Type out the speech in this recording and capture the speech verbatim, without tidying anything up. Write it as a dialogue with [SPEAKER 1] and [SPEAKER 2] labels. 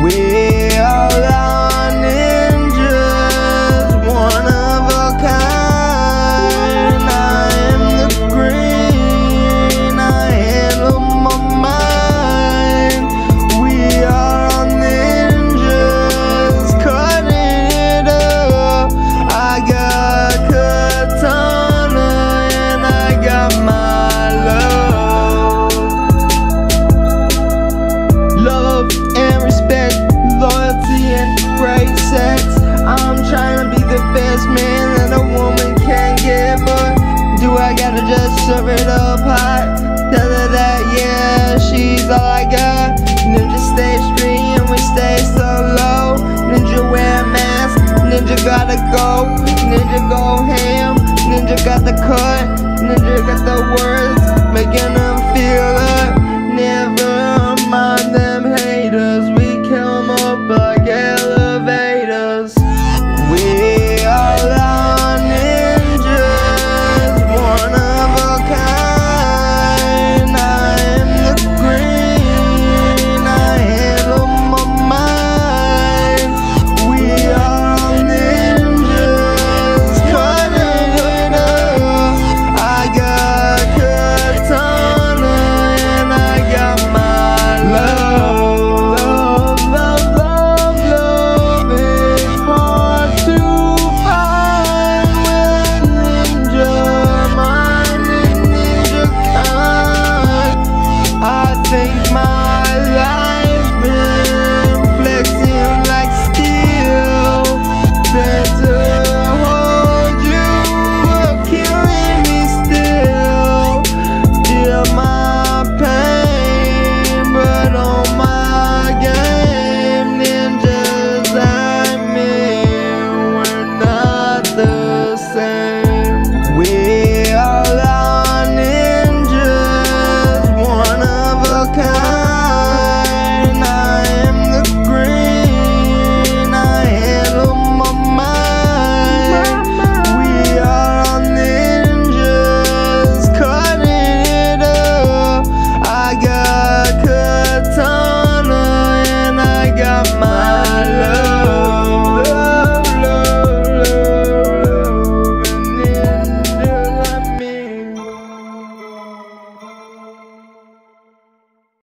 [SPEAKER 1] We all are ninjas, one of a kind. I am the green, I handle my mind. We are all ninjas, cutting it up. I got katana and I got my love. Love and respect, loyalty and great sex. I'm trying to be the best man that a woman can get, but do I gotta just serve it up hot? Tell her that, yeah, she's all I got. Ninja stay street and we stay so low. Ninja wear a mask, ninja gotta go. Ninja go ham, ninja got the cut, ninja got the word.